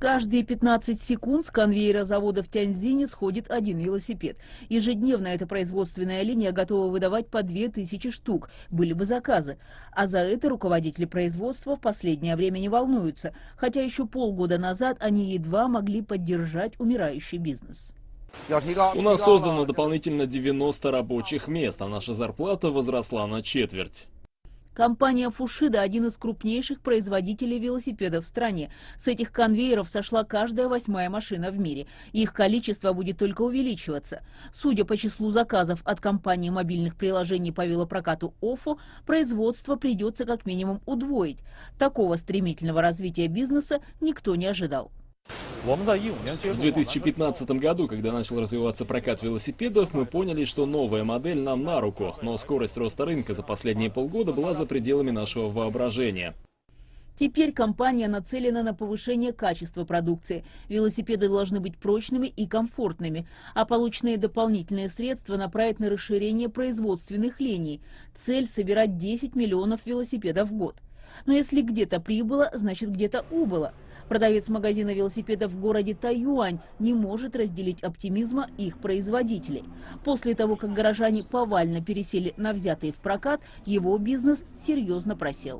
Каждые 15 секунд с конвейера завода в Тяньцзине сходит один велосипед. Ежедневно эта производственная линия готова выдавать по 2000 штук, были бы заказы. А за это руководители производства в последнее время не волнуются, хотя еще полгода назад они едва могли поддержать умирающий бизнес. У нас создано дополнительно 90 рабочих мест, а наша зарплата возросла на четверть. Компания Fushida – один из крупнейших производителей велосипедов в стране. С этих конвейеров сошла каждая 8-я машина в мире. Их количество будет только увеличиваться. Судя по числу заказов от компании мобильных приложений по велопрокату OFO, производство придется как минимум удвоить. Такого стремительного развития бизнеса никто не ожидал. В 2015 году, когда начал развиваться прокат велосипедов, мы поняли, что новая модель нам на руку, но скорость роста рынка за последние полгода была за пределами нашего воображения. Теперь компания нацелена на повышение качества продукции. Велосипеды должны быть прочными и комфортными, а полученные дополнительные средства направить на расширение производственных линий. Цель – собирать 10 миллионов велосипедов в год. Но если где-то прибыло, значит где-то убыло. Продавец магазина велосипедов в городе Тайюань не может разделить оптимизма их производителей. После того, как горожане повально пересели на взятые в прокат, его бизнес серьезно просел.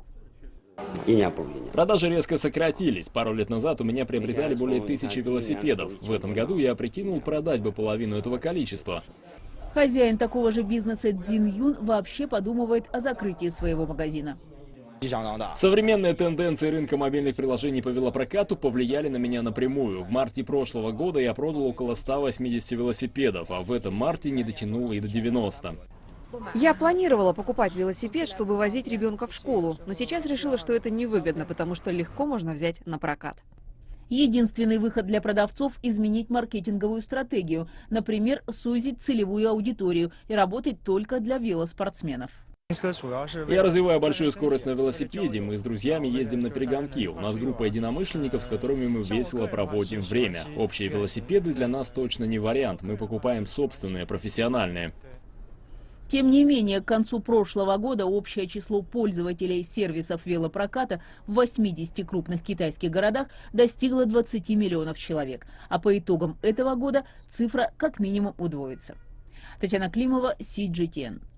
Продажи резко сократились. Пару лет назад у меня приобретали более 1000 велосипедов. В этом году я прикинул, продать бы половину этого количества. Хозяин такого же бизнеса Цзин Юн вообще подумывает о закрытии своего магазина. Современные тенденции рынка мобильных приложений по велопрокату повлияли на меня напрямую. В марте прошлого года я продал около 180 велосипедов, а в этом марте не дотянул и до 90. Я планировала покупать велосипед, чтобы возить ребенка в школу, но сейчас решила, что это невыгодно, потому что легко можно взять на прокат. Единственный выход для продавцов – изменить маркетинговую стратегию, например, сузить целевую аудиторию и работать только для велоспортсменов. Я развиваю большую скорость на велосипеде, мы с друзьями ездим на перегонки. У нас группа единомышленников, с которыми мы весело проводим время. Общие велосипеды для нас точно не вариант, мы покупаем собственные, профессиональные. Тем не менее, к концу прошлого года общее число пользователей сервисов велопроката в 80 крупных китайских городах достигло 20 миллионов человек, а по итогам этого года цифра как минимум удвоится. Татьяна Климова, CGTN.